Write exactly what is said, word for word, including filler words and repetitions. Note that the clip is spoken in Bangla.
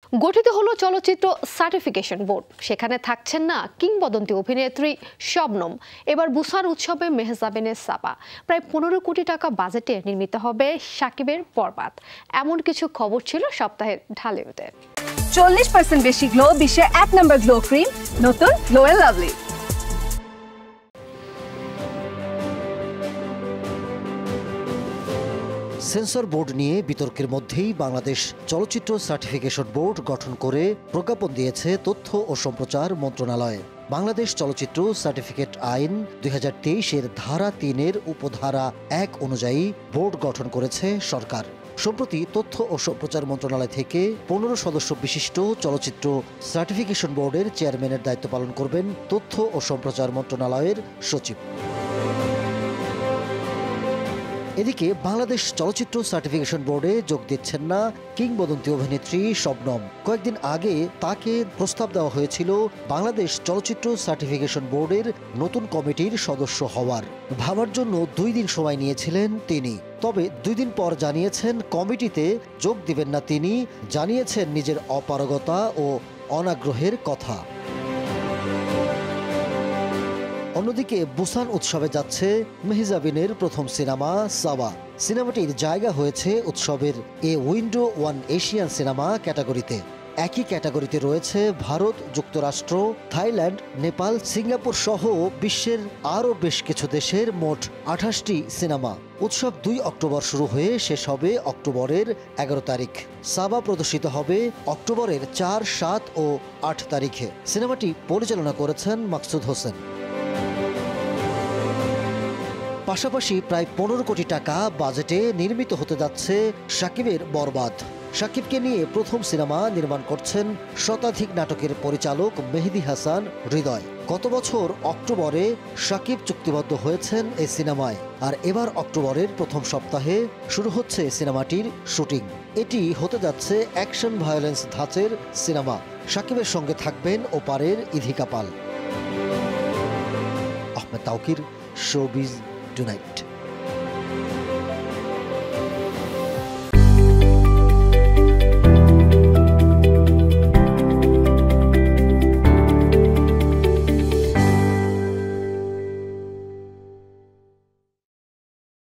গঠিত হলো চলচ্চিত্র সার্টিফিকেশন বোর্ড। সেখানে থাকছেন না কিংবদন্তি অভিনেত্রী শবনম। এবার বুসান উৎসবে মেহজাবিনের সাবা। প্রায় পনেরো কোটি টাকা বাজেটে নির্মিত হবে শাকিবের বরবাদ। এমন কিছু খবর ছিল সপ্তাহের ঢালিউডে। চল্লিশ পার্সেন্ট বেশি গ্লো, বিশ্বের এক নম্বর গ্লো ক্রিম, নতুন Glow and Lovely. Censor board নিয়ে বিতর্কের মধ্যেই বাংলাদেশ চলচ্চিত্র সার্টিফিকেশন বোর্ড গঠন করে প্রজ্ঞাপন দিয়েছে তথ্য ও সম্প্রচার মন্ত্রণালয়। বাংলাদেশ চলচ্চিত্র সার্টিফিকেট আইন দুই হাজার তেইশের ধারা তিনের উপধারা এক অনুযায়ী বোর্ড গঠন করেছে সরকার। সম্প্রতি তথ্য ও সম্প্রচার মন্ত্রণালয় থেকে পনেরো সদস্য বিশিষ্ট চলচ্চিত্র সার্টিফিকেশন বোর্ডের চেয়ারম্যানের দায়িত্ব পালন করবেন তথ্য ও সম্প্রচার মন্ত্রণালয়ের সচিব। এদিকে বাংলাদেশ চলচ্চিত্র সার্টিফিকেশন বোর্ডে যোগ দিচ্ছেন না কিংবদন্তি অভিনেত্রী শবনম। কয়েকদিন আগে তাকে প্রস্তাব দেওয়া হয়েছিল বাংলাদেশ চলচ্চিত্র সার্টিফিকেশন বোর্ডের নতুন কমিটির সদস্য হওয়ার। ভাবার জন্য দুই দিন সময় নিয়েছিলেন তিনি। তবে দুই দিন পর জানিয়েছেন কমিটিতে যোগ দিবেন না তিনি, জানিয়েছেন নিজের অপারগতা ও অনাগ্রহের কথা। অন্যদিকে বুসান উৎসবে যাচ্ছে মেহজাবিনের প্রথম সিনেমা সাবা। সিনেমাটির জায়গা হয়েছে উৎসবের a window on Asian cinema ক্যাটাগরিতে। একই ক্যাটাগরিতে রয়েছে ভারত, যুক্তরাষ্ট্র, থাইল্যান্ড, নেপাল, সিঙ্গাপুর সহ বিশ্বের আরও বেশ কিছু দেশের মোট আঠাশটি সিনেমা। উৎসব দুই অক্টোবর শুরু হয়ে শেষ হবে অক্টোবরের এগারো তারিখ। সাবা প্রদর্শিত হবে অক্টোবরের চার, সাত ও আট তারিখে। সিনেমাটি পরিচালনা করেছেন মাকসুদ হোসেন। পাশাপাশি প্রায় পনেরো কোটি টাকা বাজেটে নির্মিত হতে যাচ্ছে শাকিবের বরবাদ। শাকিবকে নিয়ে প্রথম সিনেমা নির্মাণ করছেন শতাধিক নাটকের পরিচালক মেহেদী হাসান হৃদয়। গত বছর অক্টোবরে শাকিব চুক্তিবদ্ধ হয়েছেন এই সিনেমায়, আর এবার অক্টোবরের প্রথম সপ্তাহে শুরু হচ্ছে সিনেমাটির শুটিং। এটি হতে যাচ্ছে অ্যাকশন ভায়োলেন্স ধাঁচের সিনেমা। শাকিবের সঙ্গে থাকবেন ওপারের ইধিকা পাল। Ahmed Taukir, showbiz tonight.